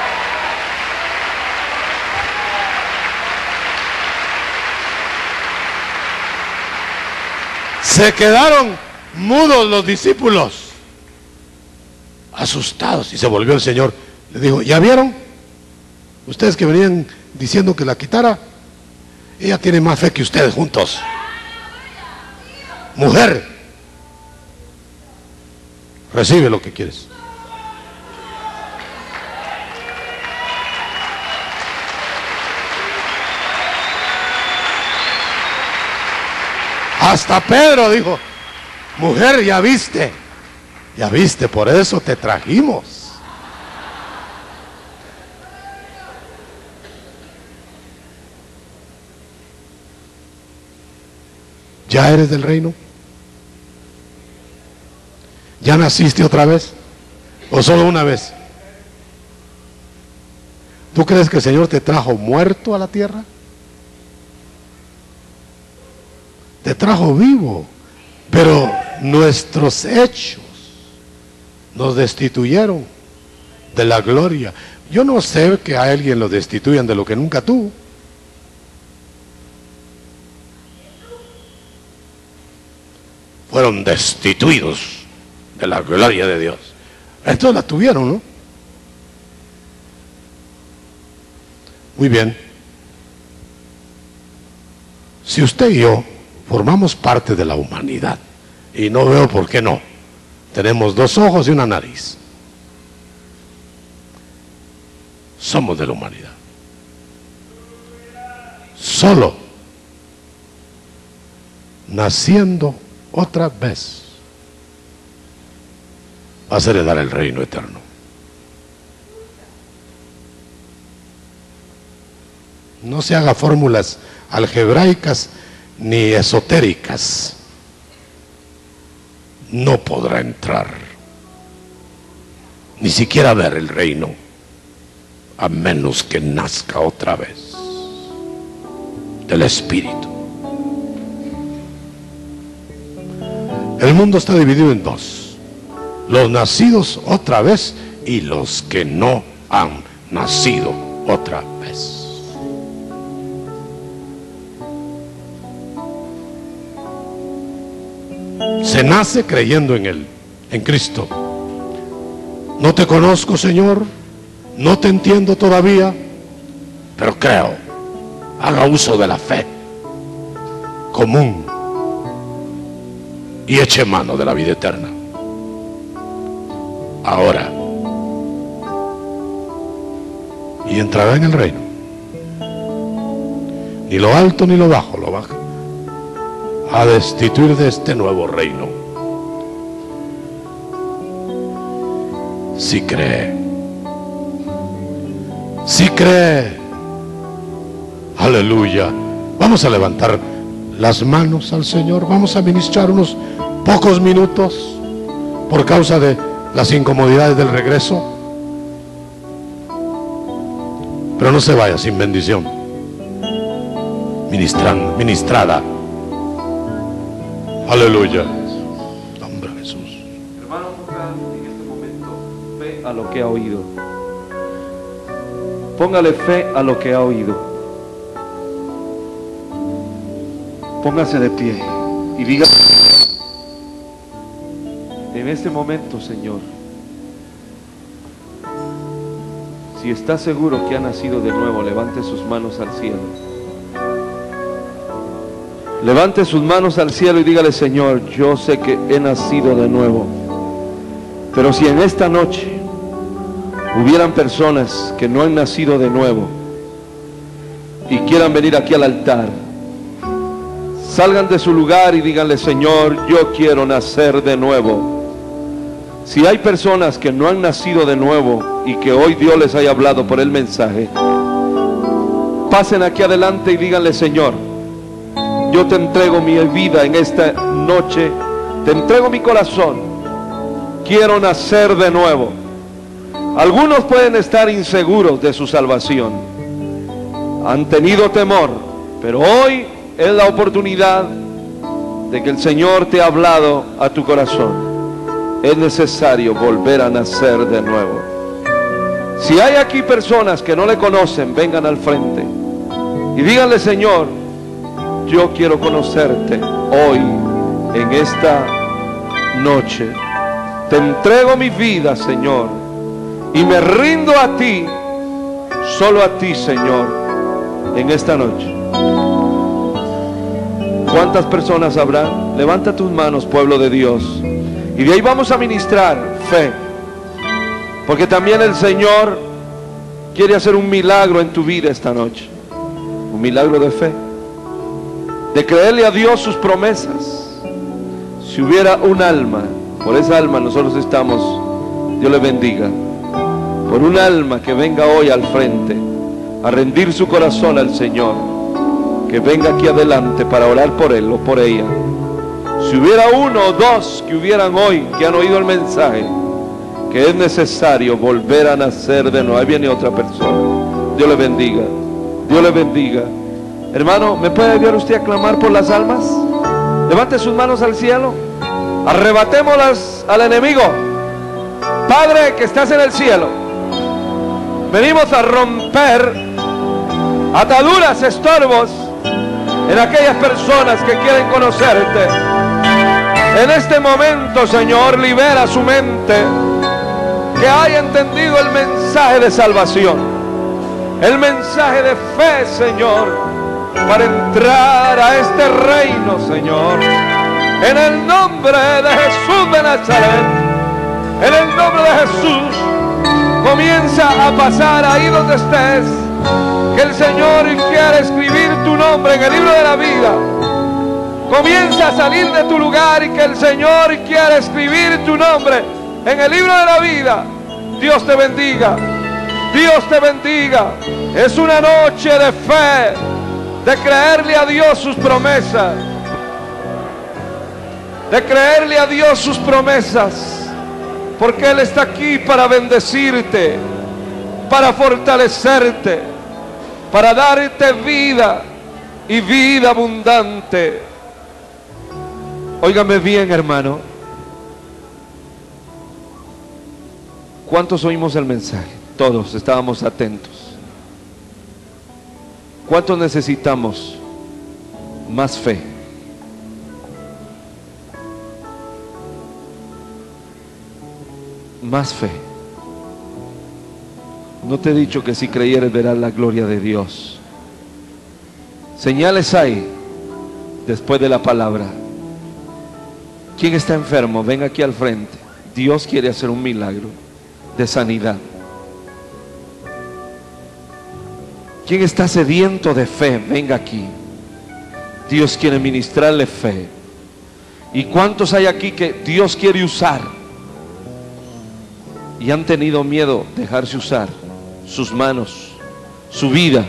Se quedaron mudos los discípulos, asustados, y se volvió el Señor. Le dijo: ¿ya vieron? Ustedes que venían diciendo que la quitara, ella tiene más fe que ustedes juntos. Mujer, recibe lo que quieres. Hasta Pedro dijo: mujer, ya viste, por eso te trajimos. ¿Ya eres del reino? ¿Ya naciste otra vez? ¿O solo una vez? ¿Tú crees que el Señor te trajo muerto a la tierra? Te trajo vivo, pero nuestros hechos nos destituyeron de la gloria. Yo no sé que a alguien lo destituyan de lo que nunca tuvo. Fueron destituidos de la gloria de Dios. Estos la tuvieron, ¿no? Muy bien. Si usted y yo formamos parte de la humanidad, y no veo por qué no, tenemos 2 ojos y una nariz, somos de la humanidad. Solo naciendo otra vez vas a heredar el reino eterno. No se haga fórmulas algebraicas ni esotéricas. no podrá entrar, ni siquiera ver el reino, a menos que nazca otra vez del Espíritu. El mundo está dividido en dos: los nacidos otra vez y los que no han nacido otra vez. Se nace creyendo en Él, en Cristo. No te conozco, Señor, no te entiendo todavía, pero creo. Haga uso de la fe común y eche mano de la vida eterna. Ahora, y entrará en el reino. Ni lo alto ni lo bajo lo baja a destituir de este nuevo reino. Si cree, si cree, aleluya. Vamos a levantar las manos al Señor. Vamos a ministrar unos pocos minutos por causa de las incomodidades del regreso, pero no se vaya sin bendición ministrada. Aleluya. Nombre de Jesús. Hermano, ponga en este momento fe a lo que ha oído. Póngale fe a lo que ha oído. Póngase de pie y diga: en este momento, Señor, si está seguro que ha nacido de nuevo, levante sus manos al cielo. Levante sus manos al cielo y dígale: Señor, yo sé que he nacido de nuevo, pero si en esta noche hubieran personas que no han nacido de nuevo y quieran venir aquí al altar, salgan de su lugar y díganle: Señor, yo quiero nacer de nuevo. Si hay personas que no han nacido de nuevo y que hoy Dios les haya hablado por el mensaje, pasen aquí adelante y díganle: Señor, yo te entrego mi vida en esta noche, te entrego mi corazón, quiero nacer de nuevo. Algunos pueden estar inseguros de su salvación, han tenido temor, pero hoy es la oportunidad de que el Señor te ha hablado a tu corazón. Es necesario volver a nacer de nuevo. Si hay aquí personas que no le conocen, vengan al frente y díganle: Señor, yo quiero conocerte hoy, en esta noche. Te entrego mi vida, Señor, y me rindo a ti, solo a ti, Señor, en esta noche. ¿Cuántas personas habrá? Levanta tus manos, pueblo de Dios, y de ahí vamos a ministrar fe, porque también el Señor quiere hacer un milagro en tu vida esta noche. Un milagro de fe, de creerle a Dios sus promesas. Si hubiera un alma, por esa alma nosotros estamos, Dios le bendiga, por un alma que venga hoy al frente a rendir su corazón al Señor, que venga aquí adelante para orar por él o por ella. Si hubiera uno o dos que hubieran hoy, que han oído el mensaje, que es necesario volver a nacer de nuevo. Ahí viene otra persona. Dios le bendiga, Dios le bendiga. Hermano, ¿me puede ayudar usted a clamar por las almas? Levante sus manos al cielo. Arrebatémoslas al enemigo. Padre que estás en el cielo, venimos a romper ataduras, estorbos en aquellas personas que quieren conocerte. En este momento, Señor, libera su mente, que haya entendido el mensaje de salvación, el mensaje de fe, Señor, para entrar a este reino, Señor. En el nombre de Jesús de Nazaret, en el nombre de Jesús, comienza a pasar ahí donde estés, que el Señor quiere escribir tu nombre en el libro de la vida. Comienza a salir de tu lugar y que el Señor quiere escribir tu nombre en el libro de la vida. Dios te bendiga, Dios te bendiga. Es una noche de fe, de creerle a Dios sus promesas. de creerle a Dios sus promesas, porque Él está aquí para bendecirte, para fortalecerte, para darte vida y vida abundante. Óigame bien, hermano. ¿Cuántos oímos el mensaje? Todos estábamos atentos. ¿Cuántos necesitamos más fe? Más fe. No te he dicho que si creyeres verás la gloria de Dios. Señales hay después de la palabra. ¿Quién está enfermo? Ven aquí al frente. Dios quiere hacer un milagro de sanidad. ¿Quién está sediento de fe? Venga aquí. Dios quiere ministrarle fe. ¿Y cuántos hay aquí que Dios quiere usar y han tenido miedo de dejarse usar? Sus manos, su vida.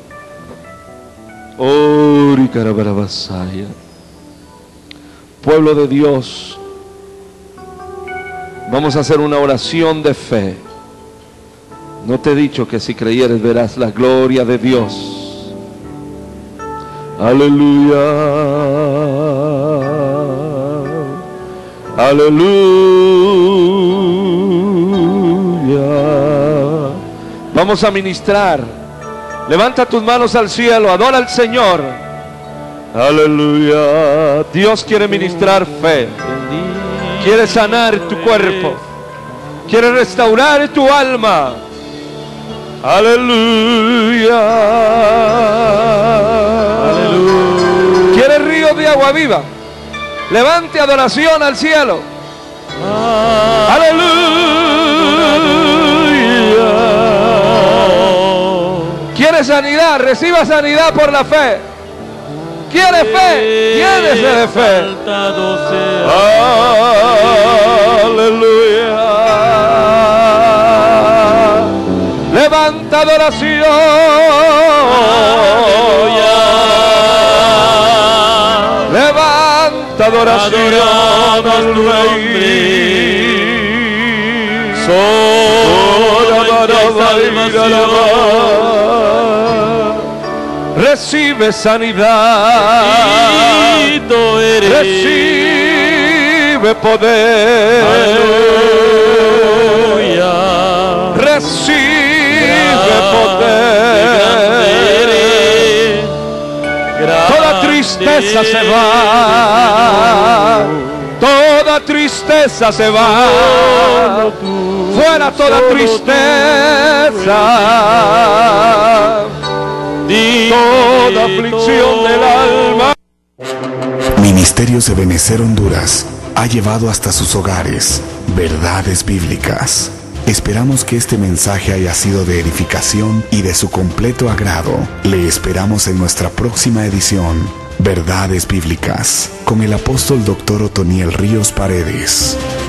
Pueblo de Dios, vamos a hacer una oración de fe. No te he dicho que si creyeres verás la gloria de Dios. Aleluya, aleluya. Vamos a ministrar. Levanta tus manos al cielo, adora al Señor. Aleluya. Dios quiere ministrar fe, quiere sanar tu cuerpo, quiere restaurar tu alma. Aleluya. Aleluya. Quiere río de agua viva. Levante adoración al cielo. Aleluya. Quiere sanidad, reciba sanidad por la fe. Quiere fe, llénese de fe. Aleluya. Levanta adoración. Aleluya. Levanta adoración al Rey. Recibe sanidad, recibe poder. Aleluya. Recibe poder. Toda tristeza se va, toda tristeza se va. Fuera toda tristeza, toda aflicción del alma. Ministerios de Ebenecer Honduras ha llevado hasta sus hogares verdades bíblicas. Esperamos que este mensaje haya sido de edificación y de su completo agrado. Le esperamos en nuestra próxima edición, Verdades Bíblicas, con el apóstol Dr. Otoniel Ríos Paredes.